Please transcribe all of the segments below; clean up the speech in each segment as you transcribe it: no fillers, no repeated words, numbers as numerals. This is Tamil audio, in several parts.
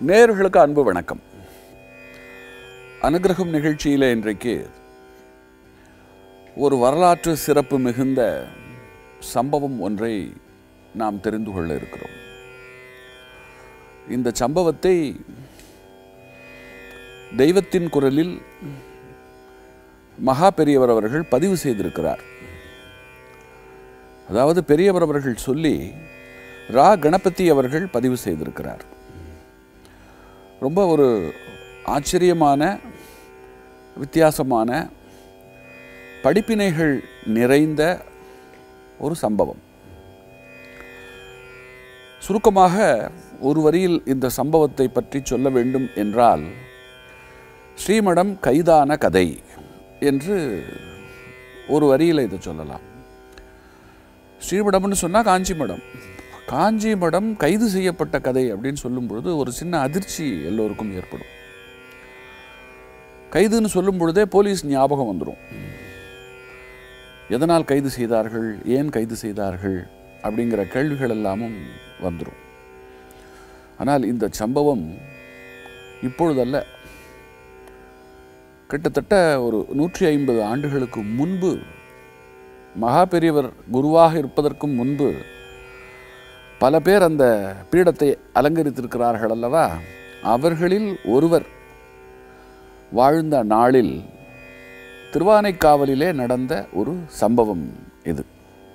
நேயர்களுக்கு அன்பு வணக்கம். அனுகிரகம் நிகழ்ச்சியில் இன்றைக்கு ஒரு வரலாற்று சிறப்பு மிகுந்த சம்பவம் ஒன்றை நாம் தெரிந்து கொள்ள இருக்கிறோம். இந்த சம்பவத்தை தெய்வத்தின் குரலில் மகா பெரியவர் அவர்கள் பதிவு செய்திருக்கிறார். அதாவது பெரியவர் அவர்கள் சொல்லி ரா கணபதி அவர்கள் பதிவு செய்திருக்கிறார். ரொம்ப ஒரு ஆச்சரியமான, வித்தியாசமான, படிப்பினைகள் நிறைந்த ஒரு சம்பவம். சுருக்கமாக ஒரு வரியில் இந்த சம்பவத்தை பற்றி சொல்ல வேண்டும் என்றால், ஸ்ரீமடம் கைதான கதை என்று ஒரு வரியில் இதை சொல்லலாம். ஸ்ரீமடம்னு சொன்னால் காஞ்சி மடம். காஞ்சி மடம் கைது செய்யப்பட்ட கதை அப்படின்னு சொல்லும் பொழுது ஒரு சின்ன அதிர்ச்சி எல்லோருக்கும் ஏற்படும். கைதுன்னு சொல்லும் பொழுதே போலீஸ் ஞாபகம் வந்துடும். எதனால் கைது செய்தார்கள், ஏன் கைது செய்தார்கள் அப்படிங்கிற கேள்விகள் எல்லாமும் வந்துடும். ஆனால் இந்த சம்பவம் இப்பொழுதல்ல, கிட்டத்தட்ட ஒரு 150 ஆண்டுகளுக்கு முன்பு, மகா பெரியவர் குருவாக இருப்பதற்கும் முன்பு பல பேர் அந்த பீடத்தை அலங்கரித்திருக்கிறார்கள் அல்லவா. அவர்களில் ஒருவர் வாழ்ந்த நாளில் திருவானைக்காவலிலே நடந்த ஒரு சம்பவம் இது.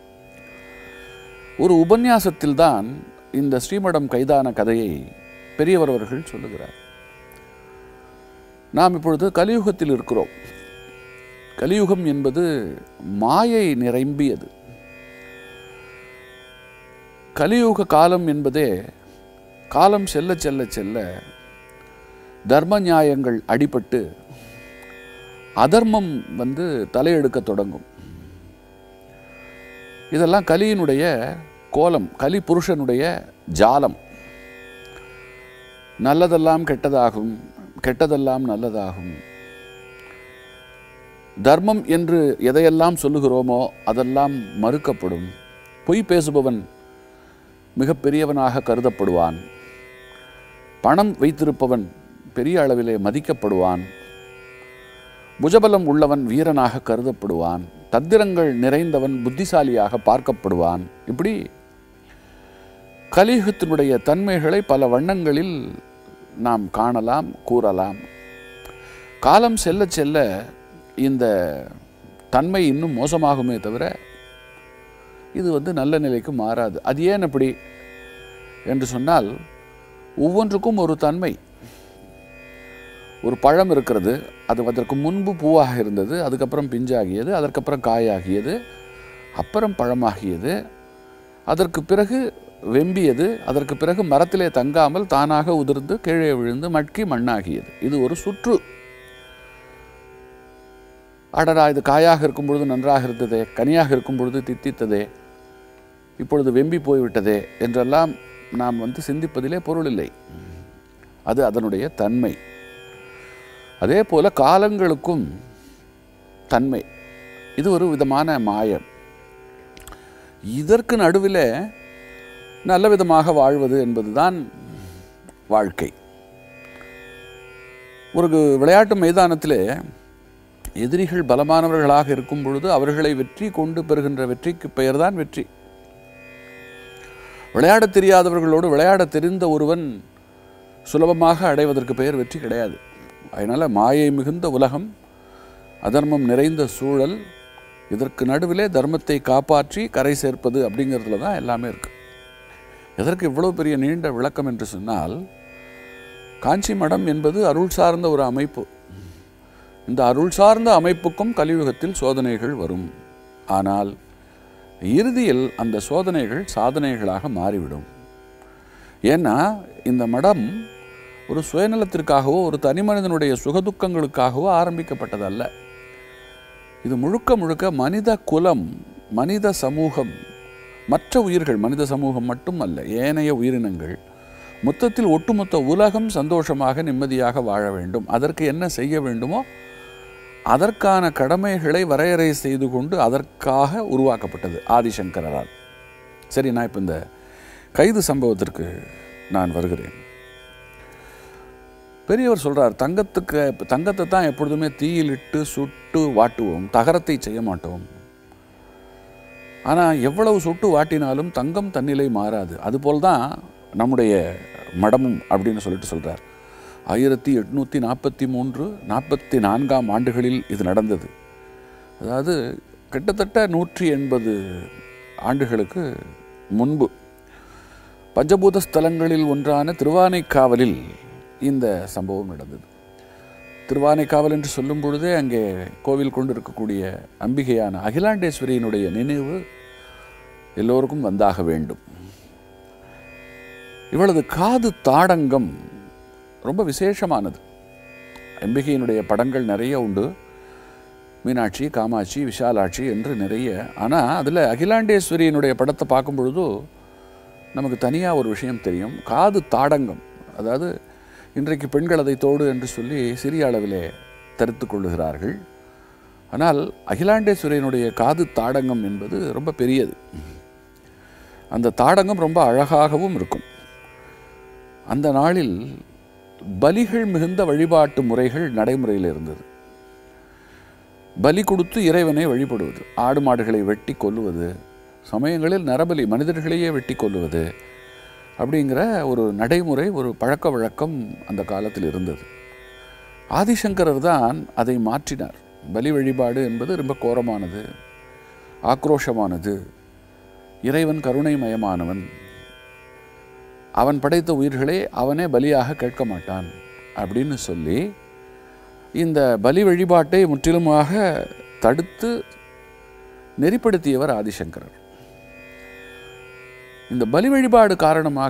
ஒரு உபன்யாசத்தில்தான் இந்த ஸ்ரீமடம் கைதான கதையை பெரியவர் அவர்கள் சொல்லுகிறார். நாம் இப்பொழுது கலியுகத்தில் இருக்கிறோம். கலியுகம் என்பது மாயை நிரம்பியது. கலியுக காலம் என்பதே காலம் செல்ல செல்ல செல்ல தர்ம நியாயங்கள் அடிபட்டு அதர்மம் தலையெடுக்க தொடங்கும். இதெல்லாம் கலியினுடைய கோலம், கலி புருஷனுடைய ஜாலம். நல்லதெல்லாம் கெட்டதாகும், கெட்டதெல்லாம் நல்லதாகும். தர்மம் என்று எதையெல்லாம் சொல்லுகிறோமோ அதெல்லாம் மறுக்கப்படும். பொய் பேசுபவன் மிகப்பெரியவனாக கருதப்படுவான். பணம் வைத்திருப்பவன் பெரிய அளவிலே மதிக்கப்படுவான். புஜபலம் உள்ளவன் வீரனாக கருதப்படுவான். தந்திரங்கள் நிறைந்தவன் புத்திசாலியாக பார்க்கப்படுவான். இப்படி கலியுகத்தினுடைய தன்மைகளை பல வண்ணங்களில் நாம் காணலாம், கூறலாம். காலம் செல்ல செல்ல இந்த தன்மை இன்னும் மோசமாகுமே தவிர இது நல்ல நிலைக்கு மாறாது. அது ஏன் அப்படி என்று சொன்னால், ஒவ்வொன்றுக்கும் ஒரு தன்மை. ஒரு பழம் இருக்கிறது, அது அதற்கு முன்பு பூவாக இருந்தது, அதுக்கப்புறம் பிஞ்சாகியது, அதற்கப்புறம் காயாகியது, அப்புறம் பழமாகியது, அதற்கு பிறகு வெம்பியது, அதற்கு பிறகு மரத்திலே தங்காமல் தானாக உதிர்ந்து கீழே விழுந்து மட்கி மண்ணாகியது. இது ஒரு சுற்று. அடடா, இது காயாக இருக்கும் பொழுது நன்றாக இருந்ததே, கனியாக இருக்கும் பொழுது தித்தித்ததே, இப்பொழுது வெம்பி போய்விட்டதே என்றெல்லாம் நாம் சிந்திப்பதிலே பொருள் இல்லை. அது அதனுடைய தன்மை. அதே போல காலங்களுக்கும் தன்மை. இது ஒரு விதமான மாயம். இதற்கு நடுவில் நல்ல விதமாக வாழ்வது என்பதுதான் வாழ்க்கை. ஒரு விளையாட்டு மைதானத்திலே எதிரிகள் பலமானவர்களாக இருக்கும் பொழுது அவர்களை வெற்றி கொண்டு பெறுகின்ற வெற்றிக்கு பெயர்தான் வெற்றி. விளையாட தெரியாதவர்களோடு விளையாட தெரிந்த ஒருவன் சுலபமாக அடைவதற்கு பெயர் வெற்றி கிடையாது. அதனால் மாயை மிகுந்த உலகம், அதர்மம் நிறைந்த சூழல், இதற்கு நடுவிலே தர்மத்தை காப்பாற்றி கரை சேர்ப்பது அப்படிங்கிறதுல தான் எல்லாமே இருக்கு. எதற்கு இவ்வளோ பெரிய நீண்ட விளக்கம் என்று சொன்னால், காஞ்சி மடம் என்பது அருள் சார்ந்த ஒரு அமைப்பு. இந்த அருள் சார்ந்த அமைப்புக்கும் கலியுகத்தில் சோதனைகள் வரும். ஆனால் இறுதியில் அந்த சோதனைகள் சாதனைகளாக மாறிவிடும். ஏன்னா இந்த மடம் ஒரு சுயநலத்திற்காகவோ ஒரு தனி மனிதனுடைய சுகதுக்கங்களுக்காகவோ ஆரம்பிக்கப்பட்டதல்ல. இது முழுக்க முழுக்க மனித குலம், மனித சமூகம், மற்ற உயிர்கள், மனித சமூகம் மட்டுமல்ல, ஏனைய உயிரினங்கள், மொத்தத்தில் ஒட்டுமொத்த உலகம் சந்தோஷமாக நிம்மதியாக வாழ வேண்டும். அதற்கு என்ன செய்ய வேண்டுமோ அதற்கான கடமைகளை வரையறை செய்து கொண்டு அதற்காக உருவாக்கப்பட்டது ஆதிசங்கரால். சரி, நான் இப்போ இந்த கைது சம்பவத்திற்கு நான் வருகிறேன். பெரியவர் சொல்கிறார், தங்கத்தை தான் எப்பொழுதுமே தீயிலிட்டு சுட்டு வாட்டுவோம், தகரத்தை செய்ய மாட்டோம். ஆனால் எவ்வளவு சுட்டு வாட்டினாலும் தங்கம் தன்னிலை மாறாது. அதுபோல் தான் நம்முடைய மடமும் அப்படின்னு சொல்லிட்டு சொல்கிறார். 1843-44 ஆண்டுகளில் இது நடந்தது. அதாவது கிட்டத்தட்ட 180 ஆண்டுகளுக்கு முன்பு பஞ்சபூத ஸ்தலங்களில் ஒன்றான திருவானைக்காவலில் இந்த சம்பவம் நடந்தது. திருவானைக்காவல் என்று சொல்லும் பொழுதே அங்கே கோவில் கொண்டு இருக்கக்கூடிய அம்பிகையான அகிலாண்டேஸ்வரியினுடைய நினைவு எல்லோருக்கும் வந்தாக வேண்டும். இவளது காது தாடங்கம் ரொம்ப விசேஷமானது. அம்பிகையினுடைய படங்கள் நிறைய உண்டு, மீனாட்சி, காமாட்சி, விஷாலாட்சி என்று நிறைய. ஆனால் அதில் அகிலாண்டேஸ்வரியினுடைய படத்தை பார்க்கும் பொழுது நமக்கு தனியாக ஒரு விஷயம் தெரியும். காது தாடங்கம், அதாவது இன்றைக்கு பெண்கள் அதை தோடு என்று சொல்லி சிறிய அளவிலே தரித்து கொள்ளுகிறார்கள். ஆனால் அகிலாண்டேஸ்வரியினுடைய காது தாடங்கம் என்பது ரொம்ப பெரியது. அந்த தாடங்கம் ரொம்ப அழகாகவும் இருக்கும். அந்த நாளில் பலிகள் மிகுந்த வழிபாட்டு முறைகள் நடைமுறையில் இருந்தது. பலி கொடுத்து இறைவனை வழிபடுவது, ஆடு மாடுகளை வெட்டி கொல்லுவது, சமயங்களில் நரபலி மனிதர்களையே வெட்டி கொல்லுவது அப்படிங்கிற ஒரு நடைமுறை, ஒரு பழக்க வழக்கம் அந்த காலத்தில் இருந்தது. ஆதிசங்கரர் தான் அதை மாற்றினார். பலி வழிபாடு என்பது ரொம்ப கோரமானது, ஆக்ரோஷமானது. இறைவன் கருணைமயமானவன், அவன் படைத்த உயிர்களை அவனே பலியாக கேட்க மாட்டான் அப்படின்னு சொல்லி இந்த பலி வழிபாட்டை முற்றிலுமாக தடுத்து நெறிப்படுத்தியவர் ஆதிசங்கரர். இந்த பலி வழிபாடு காரணமாக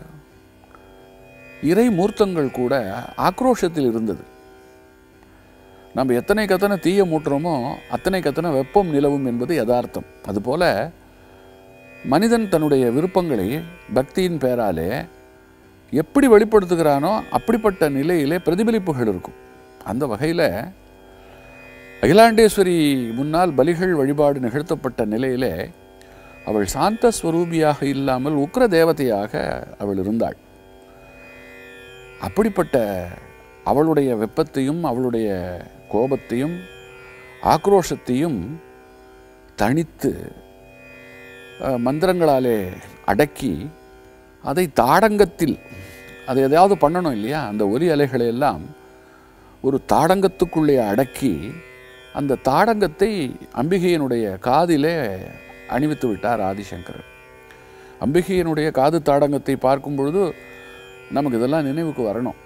இறை மூர்த்தங்கள் கூட ஆக்ரோஷத்தில் இருந்தது. நம்ம எத்தனை கத்தனை தீய மூட்டுறோமோ அத்தனை கத்தனை வெப்பம் நிலவும் என்பது யதார்த்தம். அதுபோல மனிதன் தன்னுடைய விருப்பங்களை பக்தியின் பெயராலே எப்படி வெளிப்படுத்துகிறானோ அப்படிப்பட்ட நிலையிலே பிரதிபலிப்புகள் இருக்கும். அந்த வகையில் அகிலாண்டேஸ்வரி முன்னால் பலிகள் வழிபாடு நிகழ்த்தப்பட்ட நிலையிலே அவள் சாந்த ஸ்வரூபியாக இல்லாமல் உக்ர தேவதையாக அவள் இருந்தாள். அப்படிப்பட்ட அவளுடைய வெப்பத்தையும் அவளுடைய கோபத்தையும் ஆக்ரோஷத்தையும் தணித்து மந்திரங்களாலே அடக்கி அதை தாடங்கத்தில், அதை எதையாவது பண்ணணும் இல்லையா, அந்த ஒலி அலைகளை எல்லாம் ஒரு தாடங்கத்துக்குள்ளே அடக்கி அந்த தாடங்கத்தை அம்பிகையினுடைய காதிலே அணிவித்து விட்டார் ஆதிசங்கரர். அம்பிகையினுடைய காது தாடங்கத்தை பார்க்கும் பொழுது நமக்கு இதெல்லாம் நினைவுக்கு வரணும்.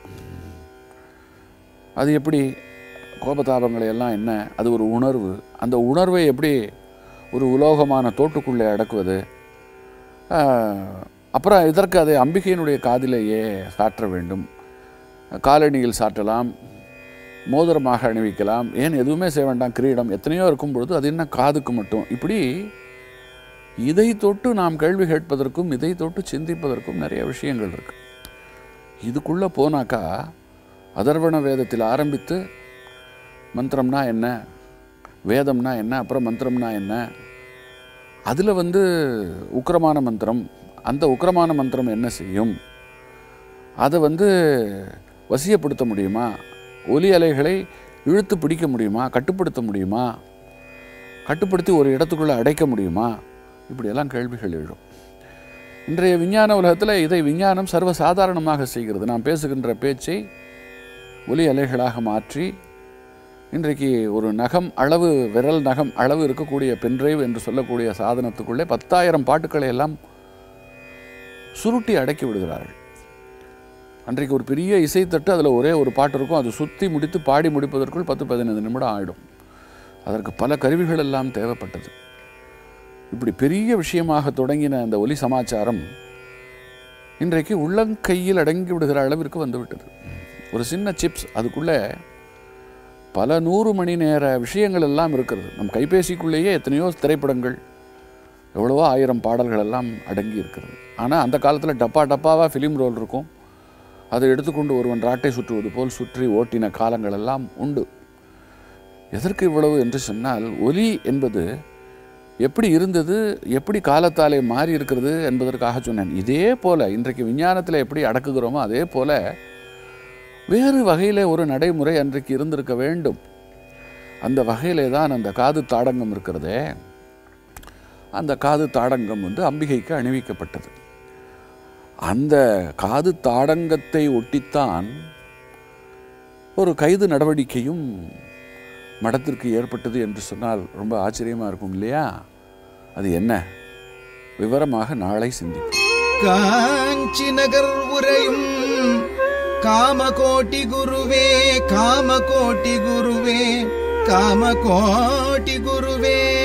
அது எப்படி கோபதாபங்களை எல்லாம் என்ன, அது ஒரு உணர்வு. அந்த உணர்வை எப்படி ஒரு உலோகமான தோட்டுக்குள்ளே அடக்குவது, அப்புறம் இதற்கு அதை அம்பிகையினுடைய காதிலேயே சாற்ற வேண்டும். காலணியில் சாற்றலாம், மோதிரமாக அணிவிக்கலாம், ஏன் எதுவுமே செய்ய வேண்டாம், கிரீடம் எத்தனையோ இருக்கும் பொழுது அது என்ன காதுக்கு மட்டும். இப்படி இதை தொட்டு நாம் கேள்வி கேட்பதற்கும் இதை தொட்டு சிந்திப்பதற்கும் நிறைய விஷயங்கள் இருக்கு. இதுக்குள்ளே போனாக்கா அதர்வண வேதத்தில் ஆரம்பித்து மந்திரம்னா என்ன, வேதம்னா என்ன, அப்புறம் மந்திரம்னா என்ன, அதில் உக்கிரமான மந்திரம், அந்த உக்கிரமான மந்திரம் என்ன செய்யும், அதை வசியப்படுத்த முடியுமா, ஒலி அலைகளை இழுத்து பிடிக்க முடியுமா, கட்டுப்படுத்த முடியுமா, கட்டுப்படுத்தி ஒரு இடத்துக்குள்ளே அடைக்க முடியுமா, இப்படியெல்லாம் கேள்விகள் எழும். இன்றைய விஞ்ஞான உலகத்தில் இதை விஞ்ஞானம் சர்வசாதாரணமாக செய்கிறது. நாம் பேசுகின்ற பேச்சை ஒலி அலைகளாக மாற்றி இன்றைக்கு ஒரு நகம் அளவு, விரல் நகம் அளவு இருக்கக்கூடிய பென்ட்ரைவ் என்று சொல்லக்கூடிய சாதனத்துக்குள்ளே 10,000 பாட்டுக்களை எல்லாம் சுருட்டி அடக்கி விடுகிறார்கள். அன்றைக்கு ஒரு பெரிய இசைத்தட்டு, அதில் ஒரே ஒரு பாட்டு இருக்கும், அது சுற்றி முடித்து பாடி முடிப்பதற்குள் 10-15 நிமிடம் ஆகிடும். அதற்கு பல கருவிகள் எல்லாம் தேவைப்பட்டது. இப்படி பெரிய விஷயமாக தொடங்கின அந்த ஒலி சமாச்சாரம் இன்றைக்கு உள்ளங்கையில் அடங்கி விடுகிற அளவிற்கு வந்துவிட்டது. ஒரு சின்ன சிப்ஸ், அதுக்குள்ளே பல 100 மணி நேர விஷயங்கள் எல்லாம் இருக்கிறது. நம் கைபேசிக்குள்ளேயே எத்தனையோ திரைப்படங்கள், எவ்வளவோ 1000 பாடல்கள் எல்லாம் அடங்கி இருக்கிறது. ஆனால் அந்த காலத்தில் டப்பாவாக ஃபிலிம் ரோல் இருக்கும், அதை எடுத்துக்கொண்டு ஒருவன் ராட்டை சுற்றுவது போல் சுற்றி ஓட்டின காலங்கள் எல்லாம் உண்டு. எதற்கு இவ்வளவு என்று சொன்னால், ஒலி என்பது எப்படி இருந்தது, எப்படி காலத்தாலே மாறி இருக்கிறது என்பதற்காக சொன்னேன். இதே போல் இன்றைக்கு விஞ்ஞானத்தில் எப்படி அடக்குகிறோமோ அதே போல் வேறு வகையில் ஒரு நடைமுறை அன்றைக்கு இருந்திருக்க வேண்டும். அந்த வகையிலே தான் அந்த காது தாடங்கம் இருக்கிறதே, அந்த காது தாடங்கம் அம்பிகைக்கு அணிவிக்கப்பட்டது. அந்த காது தாடங்கத்தை ஒட்டித்தான் ஒரு கைது நடவடிக்கையும் மடத்திற்கு ஏற்பட்டது என்று சொன்னால் ரொம்ப ஆச்சரியமாக இருக்கும் இல்லையா? அது என்ன விவரமாக நாளை சிந்திப்போம். காஞ்சி நகர் உரையும் காமகோட்டி குருவே, காமகோட்டி குருவே, காமகோட்டி குருவே.